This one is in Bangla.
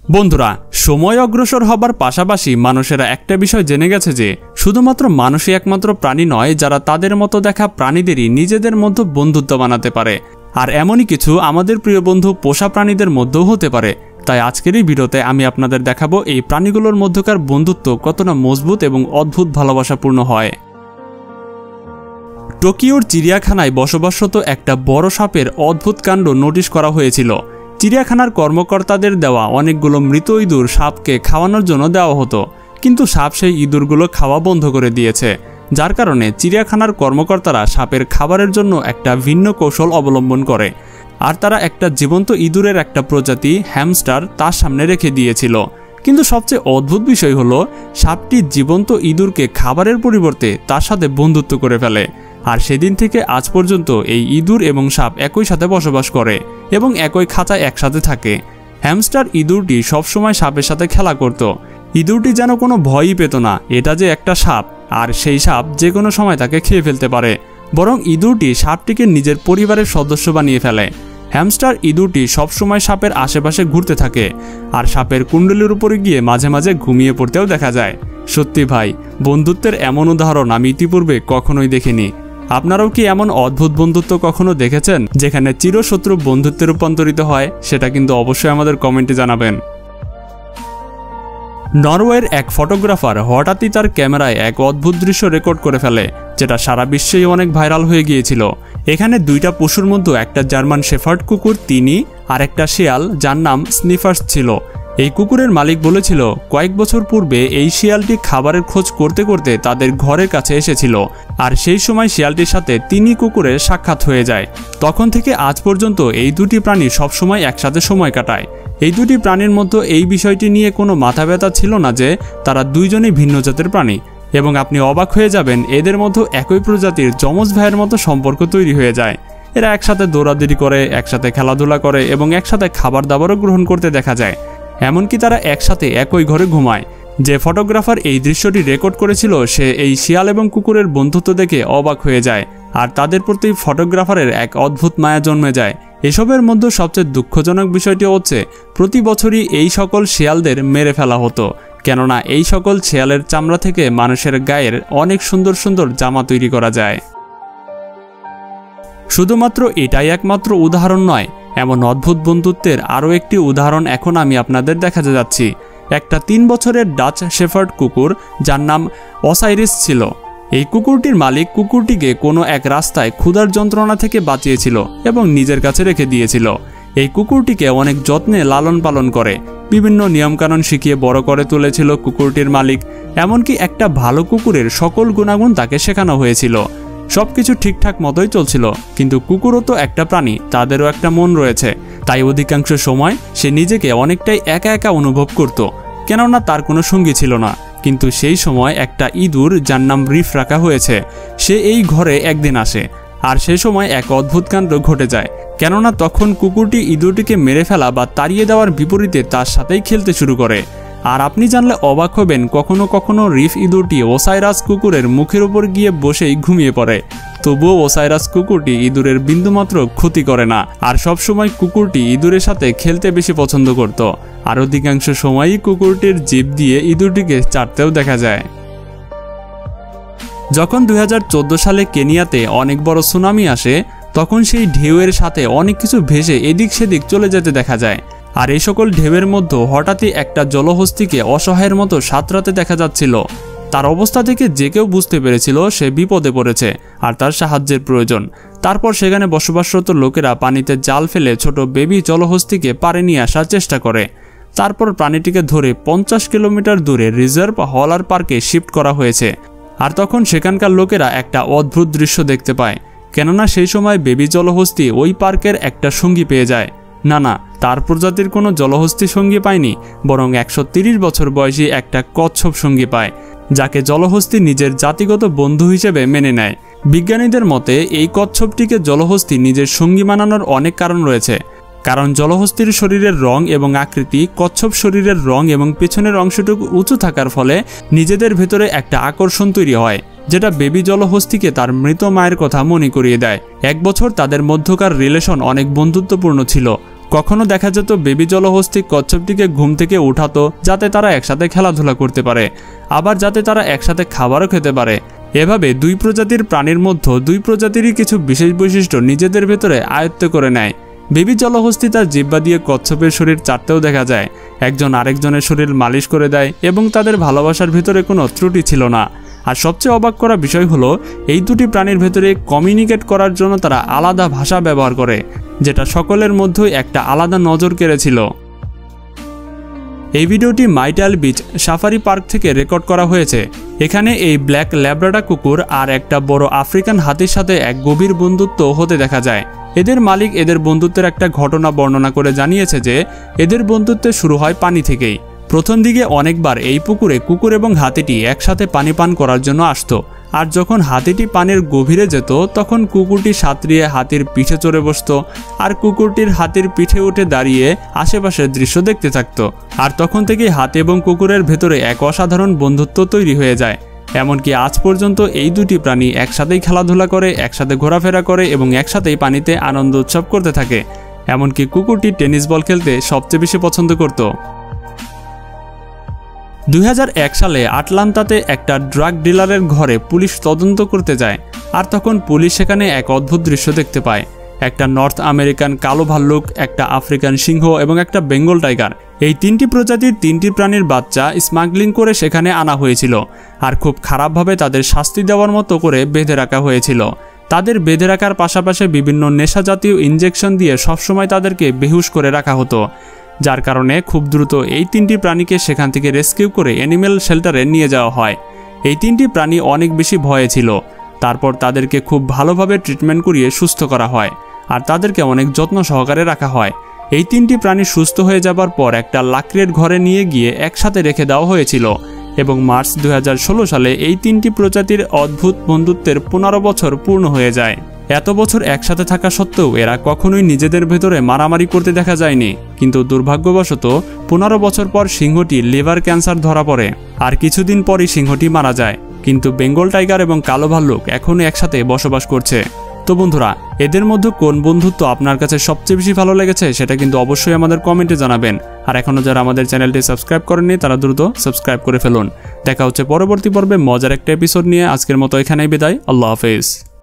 বন্ধুরা, সময় অগ্রসর হবার পাশাপাশি মানুষেরা একটা বিষয় জেনে গেছে যে শুধুমাত্র মানুষই একমাত্র প্রাণী নয় যারা তাদের মতো দেখা প্রাণীদেরই নিজেদের মধ্যে বন্ধুত্ব বানাতে পারে। আর এমনই কিছু আমাদের প্রিয় বন্ধু পোষা প্রাণীদের মধ্যেও হতে পারে। তাই আজকের এই ভিডিওতে আমি আপনাদের দেখাবো এই প্রাণীগুলোর মধ্যকার বন্ধুত্ব কতটা মজবুত এবং অদ্ভুত ভালোবাসাপূর্ণ হয়। টোকিওর চিড়িয়াখানায় বসবাসরত একটা বড় সাপের অদ্ভুত কাণ্ড নোটিশ করা হয়েছিল। চিড়িয়াখানার কর্মকর্তাদের দেওয়া অনেকগুলো মৃত ইঁদুর সাপকে খাওয়ানোর জন্য দেওয়া হতো, কিন্তু সাপ সেই ইঁদুরগুলো খাওয়া বন্ধ করে দিয়েছে, যার কারণে চিড়িয়াখানার কর্মকর্তারা সাপের খাবারের জন্য একটা ভিন্ন কৌশল অবলম্বন করে। আর তারা একটা জীবন্ত ইঁদুরের একটা প্রজাতি হ্যামস্টার তার সামনে রেখে দিয়েছিল। কিন্তু সবচেয়ে অদ্ভুত বিষয় হলো সাপটি জীবন্ত ইঁদুরকে খাবারের পরিবর্তে তার সাথে বন্ধুত্ব করে ফেলে। আর সেদিন থেকে আজ পর্যন্ত এই ইঁদুর এবং সাপ একই সাথে বসবাস করে এবং একই খাঁচায় একসাথে থাকে। হ্যামস্টার ইঁদুরটি সবসময় সাপের সাথে খেলা করত। ইঁদুরটি যেন কোনো ভয়ই পেত না এটা যে একটা সাপ, আর সেই সাপ যে কোনো সময় তাকে খেয়ে ফেলতে পারে। বরং ইঁদুরটি সাপটিকে নিজের পরিবারের সদস্য বানিয়ে ফেলে। হ্যামস্টার ইঁদুরটি সবসময় সাপের আশেপাশে ঘুরতে থাকে আর সাপের কুণ্ডলির উপরে গিয়ে মাঝে মাঝে ঘুমিয়ে পড়তেও দেখা যায়। সত্যি ভাই, বন্ধুত্বের এমন উদাহরণ আমি ইতিপূর্বে কখনোই দেখিনি। আপনারাও কি এমন অদ্ভুত বন্ধুত্ব কখনো দেখেছেন যেখানে চিরশত্রু বন্ধুত্বে রূপান্তরিত হয়? সেটা কিন্তু অবশ্যই আমাদের কমেন্টে জানাবেন। নরওয়ের এক ফটোগ্রাফার হঠাৎই তার ক্যামেরায় এক অদ্ভুত দৃশ্য রেকর্ড করে ফেলে, যেটা সারা বিশ্বেই অনেক ভাইরাল হয়ে গিয়েছিল। এখানে দুইটা পশুর মধ্যে একটা জার্মান শেফার্ড কুকুর তিনি আর একটা শিয়াল যার নাম স্নিফার্স ছিল। এই কুকুরের মালিক বলেছিল কয়েক বছর পূর্বে এই শিয়ালটি খাবারের খোঁজ করতে করতে তাদের ঘরের কাছে এসেছিল, আর সেই সময় শিয়ালটির সাথে তিনি কুকুরের সাক্ষাৎ হয়ে যায়। তখন থেকে আজ পর্যন্ত এই দুটি প্রাণী সবসময় একসাথে সময় কাটায়। এই দুটি প্রাণীর মধ্যে এই বিষয়টি নিয়ে কোনো মাথা ব্যথা ছিল না যে তারা দুইজনই ভিন্ন জাতের প্রাণী, এবং আপনি অবাক হয়ে যাবেন এদের মধ্যে একই প্রজাতির যমজ ভাইয়ের মতো সম্পর্ক তৈরি হয়ে যায়। এরা একসাথে দৌড়াদৌড়ি করে, একসাথে খেলাধুলা করে এবং একসাথে খাবার দাবারও গ্রহণ করতে দেখা যায়। এমনকি তারা একসাথে একই ঘরে ঘুমায়। যে ফটোগ্রাফার এই দৃশ্যটি রেকর্ড করেছিল সে এই শিয়াল এবং কুকুরের বন্ধুত্ব দেখে অবাক হয়ে যায়, আর তাদের প্রতি ফটোগ্রাফারের এক অদ্ভুত মায়া জন্মে যায়। এসবের মধ্যে সবচেয়ে দুঃখজনক বিষয়টি হচ্ছে প্রতি বছরই এই সকল শিয়ালদের মেরে ফেলা হতো, কেননা এই সকল শিয়ালের চামড়া থেকে মানুষের গায়ের অনেক সুন্দর সুন্দর জামা তৈরি করা যায়। শুধুমাত্র এটাই একমাত্র উদাহরণ নয়, এমন অদ্ভুত বন্ধুত্বের আরও একটি উদাহরণ এখন আমি আপনাদের দেখাতে যাচ্ছি। একটা 3 বছরের ডাচ শেফার্ড কুকুর যার নাম অসাইরিস ছিল। এই কুকুরটির মালিক কুকুরটিকে কোনো এক রাস্তায় ক্ষুধার যন্ত্রণা থেকে বাঁচিয়েছিল এবং নিজের কাছে রেখে দিয়েছিল। এই কুকুরটিকে অনেক যত্নে লালন পালন করে, বিভিন্ন নিয়মকানুন শিখিয়ে বড় করে তুলেছিল কুকুরটির মালিক। এমনকি একটা ভালো কুকুরের সকল গুণাগুণ তাকে শেখানো হয়েছিল। সবকিছু ঠিকঠাক মতোই চলছিল, কিন্তু কুকুরও তো একটা প্রাণী, তাদেরও একটা মন রয়েছে। তাই অধিকাংশ সময় সে নিজেকে অনেকটাই একা একা অনুভব করত, কেননা তার কোনো সঙ্গী ছিল না। কিন্তু সেই সময় একটা ইঁদুর যার নাম রিফ রাখা হয়েছে, সে এই ঘরে একদিন আসে, আর সে সময় এক অদ্ভুত কাণ্ড ঘটে যায়। কেননা তখন কুকুরটি ইঁদুরটিকে মেরে ফেলা বা তাড়িয়ে দেওয়ার বিপরীতে তার সাথেই খেলতে শুরু করে। আর আপনি জানলে অবাক হবেন, কখনো কখনো রিফ ইঁদুরটি ওসাইরাস কুকুরের মুখের উপর গিয়ে বসেই ঘুমিয়ে পড়ে। তবুও ওসাইরাস কুকুরটি ইঁদুরের বিন্দুমাত্র ক্ষতি করে না, আর সবসময় কুকুরটি ইঁদুরের সাথে খেলতে বেশি পছন্দ করত। আর অধিকাংশ সময়ই কুকুরটির জিভ দিয়ে ইঁদুরটিকে চাটতেও দেখা যায়। যখন 2014 সালে কেনিয়াতে অনেক বড় সুনামি আসে, তখন সেই ঢেউয়ের সাথে অনেক কিছু ভেসে এদিক সেদিক চলে যেতে দেখা যায়। আর এই সকল ঢেউয়ের মধ্যে হঠাৎই একটা জলহস্তিকে অসহায়ের মতো সাঁতরাতে দেখা যাচ্ছিল। তার অবস্থা থেকে যে কেউ বুঝতে পেরেছিল সে বিপদে পড়েছে আর তার সাহায্যের প্রয়োজন। তারপর সেখানে বসবাসরত লোকেরা পানিতে জাল ফেলে ছোট বেবি জলহস্তিকে পাড়ে নিয়ে আসার চেষ্টা করে। তারপর প্রাণীটিকে ধরে 50 কিলোমিটার দূরে রিজার্ভ হলার পার্কে শিফট করা হয়েছে। আর তখন সেখানকার লোকেরা একটা অদ্ভুত দৃশ্য দেখতে পায়, কেননা সেই সময় বেবি জলহস্তি ওই পার্কের একটা সঙ্গী পেয়ে যায়। না, তার প্রজাতির কোনো জলহস্তি সঙ্গী পায়নি, বরং 130 বছর বয়সী একটা কচ্ছপ সঙ্গী পায়, যাকে জলহস্তি নিজের জাতিগত বন্ধু হিসেবে মেনে নেয়। বিজ্ঞানীদের মতে এই কচ্ছপটিকে জলহস্তি নিজের সঙ্গী বানানোর অনেক কারণ রয়েছে। কারণ জলহস্তির শরীরের রং এবং আকৃতি কচ্ছপ শরীরের রং এবং পেছনের অংশটুকু উঁচু থাকার ফলে নিজেদের ভেতরে একটা আকর্ষণ তৈরি হয়, যেটা বেবি জলহস্তিকে তার মৃত মায়ের কথা মনে করিয়ে দেয়। 1 বছর তাদের মধ্যকার রিলেশন অনেক বন্ধুত্বপূর্ণ ছিল। কখনো দেখা যেত বেবি জলহস্তী কচ্ছপটিকে ঘুম থেকে উঠাতো যাতে তারা একসাথে খেলাধুলা করতে পারে, আবার যাতে তারা একসাথে খাবারও খেতে পারে। এভাবে দুই প্রজাতির প্রাণীর মধ্যে দুই প্রজাতিরই কিছু বিশেষ বৈশিষ্ট্য নিজেদের ভেতরে আয়ত্ত করে নেয়। বেবি জলহস্তী তার জিহ্বা দিয়ে কচ্ছপের শরীর চাটতেও দেখা যায়, একজন আরেকজনের শরীর মালিশ করে দেয় এবং তাদের ভালোবাসার ভেতরে কোনো ত্রুটি ছিল না। আর সবচেয়ে অবাক করা বিষয় হলো এই দুটি প্রাণীর ভেতরে কমিউনিকেট করার জন্য তারা আলাদা ভাষা ব্যবহার করে, যেটা সকলের মধ্যেই একটা আলাদা নজর কেড়েছিল। এই ভিডিওটি মাইটাল বিচ সাফারি পার্ক থেকে রেকর্ড করা হয়েছে। এখানে এই ব্ল্যাক ল্যাব্রাডর কুকুর আর একটা বড় আফ্রিকান হাতির সাথে এক গভীর বন্ধুত্ব হতে দেখা যায়। এদের মালিক এদের বন্ধুত্বের একটা ঘটনা বর্ণনা করে জানিয়েছে যে এদের বন্ধুত্ব শুরু হয় পানি থেকেই। প্রথম দিকে অনেকবার এই পুকুরে কুকুর এবং হাতিটি একসাথে পানি পান করার জন্য আসতো, আর যখন হাতিটি পানির গভীরে যেত তখন কুকুরটি সাঁতরিয়ে হাতির পিঠে চড়ে বসত, আর কুকুরটির হাতির পিঠে উঠে দাঁড়িয়ে আশেপাশের দৃশ্য দেখতে থাকত। আর তখন থেকেই হাতি এবং কুকুরের ভেতরে এক অসাধারণ বন্ধুত্ব তৈরি হয়ে যায়। এমনকি আজ পর্যন্ত এই দুটি প্রাণী একসাথেই খেলাধুলা করে, একসাথে ঘোরাফেরা করে এবং একসাথেই পানিতে আনন্দ উৎসব করতে থাকে। এমনকি কুকুরটি টেনিস বল খেলতে সবচেয়ে বেশি পছন্দ করত। 2001 সালে আটলান্টাতে একটা ড্রাগ ডিলারের ঘরে পুলিশ তদন্ত করতে যায়, আর তখন পুলিশ সেখানে এক অদ্ভুত দৃশ্য দেখতে পায়। একটা নর্থ আমেরিকান কালো ভাল্লুক, একটা আফ্রিকান সিংহ এবং একটা বেঙ্গল টাইগার, এই তিনটি প্রজাতির তিনটি প্রাণীর বাচ্চা স্মাগলিং করে সেখানে আনা হয়েছিল, আর খুব খারাপভাবে তাদের শাস্তি দেওয়ার মতো করে বেঁধে রাখা হয়েছিল। তাদের বেঁধে রাখার পাশাপাশি বিভিন্ন নেশা জাতীয় ইনজেকশন দিয়ে সবসময় তাদেরকে বেহুশ করে রাখা হতো, যার কারণে খুব দ্রুত এই তিনটি প্রাণীকে সেখান থেকে রেস্কিউ করে অ্যানিম্যাল শেল্টারে নিয়ে যাওয়া হয়। এই তিনটি প্রাণী অনেক বেশি ভয়ে ছিল। তারপর তাদেরকে খুব ভালোভাবে ট্রিটমেন্ট করিয়ে সুস্থ করা হয়, আর তাদেরকে অনেক যত্ন সহকারে রাখা হয়। এই তিনটি প্রাণী সুস্থ হয়ে যাবার পর একটা লাকড়ির ঘরে নিয়ে গিয়ে একসাথে রেখে দেওয়া হয়েছিল, এবং মার্চ 2016 সালে এই তিনটি প্রজাতির অদ্ভুত বন্ধুত্বের 15 বছর পূর্ণ হয়ে যায়। এত বছর একসাথে থাকা সত্ত্বেও এরা কখনোই নিজেদের ভেতরে মারামারি করতে দেখা যায়নি, কিন্তু দুর্ভাগ্যবশত 15 বছর পর সিংহটি লিভার ক্যান্সার ধরা পড়ে, আর কিছুদিন পরই সিংহটি মারা যায়। কিন্তু বেঙ্গল টাইগার এবং কালো ভাল্লুক এখনও একসাথে বসবাস করছে। তো বন্ধুরা, এদের মধ্যে কোন বন্ধুত্ব আপনার কাছে সবচেয়ে বেশি ভালো লেগেছে সেটা কিন্তু অবশ্যই আমাদের কমেন্টে জানাবেন। আর এখনও যারা আমাদের চ্যানেলটি সাবস্ক্রাইব করেননি তারা দ্রুত সাবস্ক্রাইব করে ফেলুন। দেখা হচ্ছে পরবর্তী পর্বে মজার একটা এপিসোড নিয়ে। আজকের মতো এখানেই বিদায়। আল্লাহ হাফেজ।